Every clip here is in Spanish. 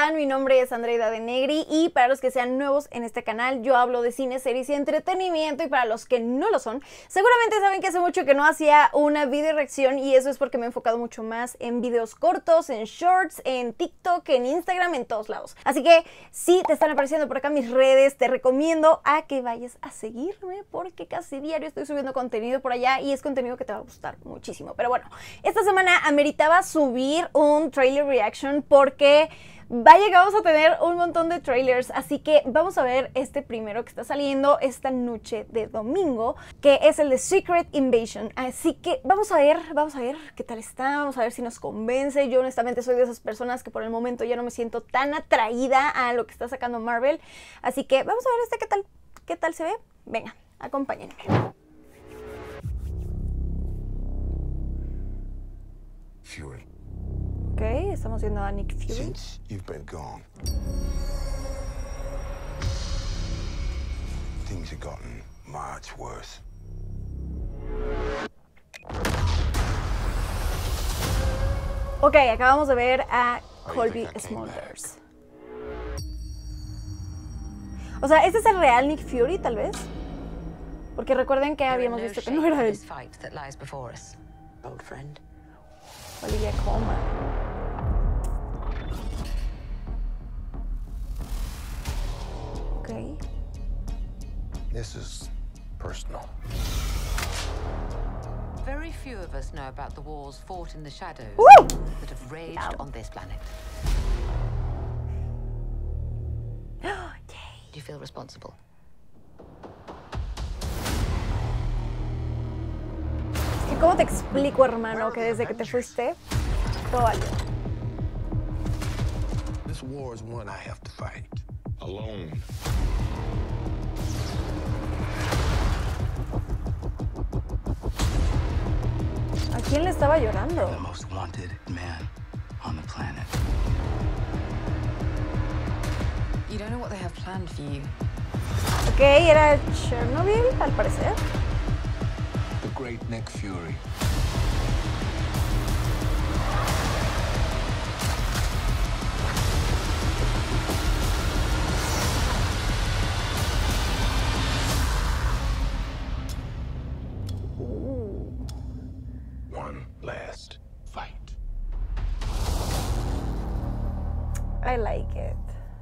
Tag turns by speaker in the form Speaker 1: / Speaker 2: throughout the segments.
Speaker 1: están? Mi nombre es Andreida de Negri y para los que sean nuevos en este canal, yo hablo de cine, series y entretenimiento, y para los que no lo son, seguramente saben que hace mucho que no hacía una video reacción, y eso es porque me he enfocado mucho más en videos cortos, en shorts, en TikTok, en Instagram, en todos lados. Así que si te están apareciendo por acá mis redes, te recomiendo a que vayas a seguirme porque casi diario estoy subiendo contenido por allá y es contenido que te va a gustar muchísimo. Pero bueno, esta semana ameritaba subir un trailer reaction porque vaya que vamos a tener un montón de trailers, así que vamos a ver este primero que está saliendo esta noche de domingo, que es el de Secret Invasion. Así que vamos a ver qué tal está, vamos a ver si nos convence. Yo honestamente soy de esas personas que por el momento ya no me siento tan atraída a lo que está sacando Marvel, así que vamos a ver qué tal se ve. Venga, acompáñenme.
Speaker 2: Fury.
Speaker 1: Ok, estamos viendo a Nick Fury.
Speaker 2: Since you've been gone, things have gotten much worse.
Speaker 1: Ok, acabamos de ver a Colby Smulders. O sea, ¿este es el real Nick Fury, tal vez? Porque recuerden que habíamos visto que no era él. Olivia Colman. Ok.
Speaker 2: This is personal.
Speaker 3: Very few of us know about the wars fought in the shadows that have raged on this planet. Do you feel responsible?
Speaker 1: ¿Cómo te explico, hermano, que desde que te fuiste todo valió?
Speaker 2: This war is one I have to fight alone.
Speaker 1: ¿A quién le estaba llorando?
Speaker 4: The most wanted man on the planet.
Speaker 3: You don't know what they have planned for you.
Speaker 1: Ok, era Chernobyl, al parecer.
Speaker 2: The great Nick Fury. One last fight.
Speaker 1: I like it.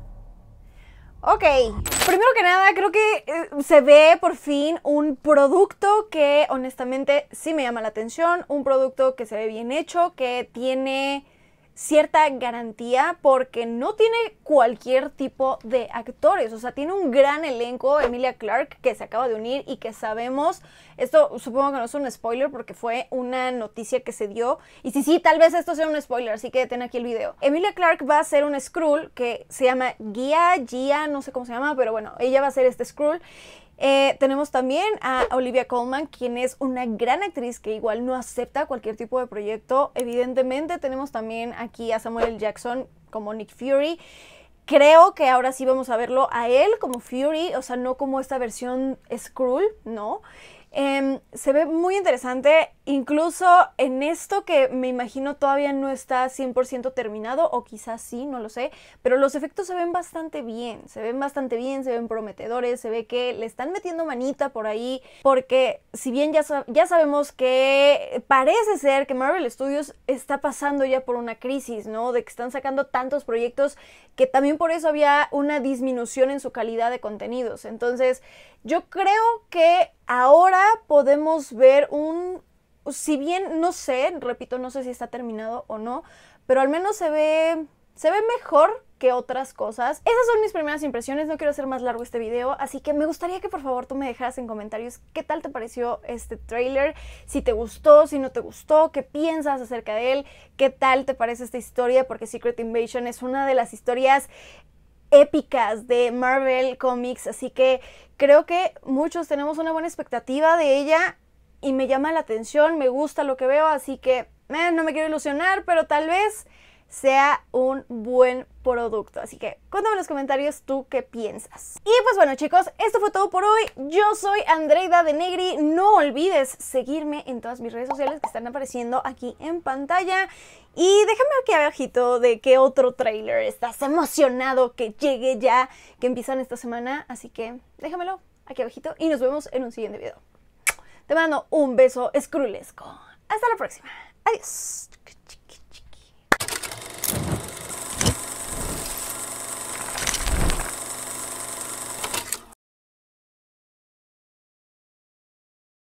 Speaker 1: Ok, primero que nada creo que se ve por fin un producto que honestamente sí me llama la atención, un producto que se ve bien hecho, que tiene cierta garantía porque no tiene cualquier tipo de actores, o sea, tiene un gran elenco. Emilia Clarke, que se acaba de unir y que sabemos, esto supongo que no es un spoiler porque fue una noticia que se dio, y sí, tal vez esto sea un spoiler, así que detén aquí el video. Emilia Clarke va a ser un Skrull que se llama Gia, no sé cómo se llama, pero bueno, ella va a ser este Skrull. Tenemos también a Olivia Colman, quien es una gran actriz que igual no acepta cualquier tipo de proyecto. Evidentemente tenemos también aquí a Samuel L. Jackson como Nick Fury. Creo que ahora sí vamos a verlo a él como Fury, o sea, no como esta versión Skrull, ¿no? Se ve muy interesante, incluso en esto que me imagino todavía no está 100% terminado, o quizás sí, no lo sé, pero los efectos se ven bastante bien, se ven prometedores, se ve que le están metiendo manita por ahí, porque si bien ya sabemos que parece ser que Marvel Studios está pasando ya por una crisis, ¿no? De que están sacando tantos proyectos que también por eso había una disminución en su calidad de contenidos. Entonces, yo creo que ahora podemos ver si bien no sé, repito, no sé si está terminado o no, pero al menos se ve mejor que otras cosas. Esas son mis primeras impresiones, no quiero hacer más largo este video, así que me gustaría que por favor tú me dejaras en comentarios qué tal te pareció este tráiler, si te gustó, si no te gustó, qué piensas acerca de él, qué tal te parece esta historia, porque Secret Invasion es una de las historias épicas de Marvel Comics, así que creo que muchos tenemos una buena expectativa de ella y me llama la atención, me gusta lo que veo, así que no me quiero ilusionar, pero tal vez sea un buen producto. Así que cuéntame en los comentarios tú qué piensas. Y pues bueno, chicos, esto fue todo por hoy. Yo soy Andreida de Negri. No olvides seguirme en todas mis redes sociales que están apareciendo aquí en pantalla. Y déjame aquí abajito de qué otro tráiler estás emocionado que llegue ya, que empiezan esta semana. Así que déjamelo aquí abajito y nos vemos en un siguiente video. Te mando un beso escrulesco. Hasta la próxima. Adiós.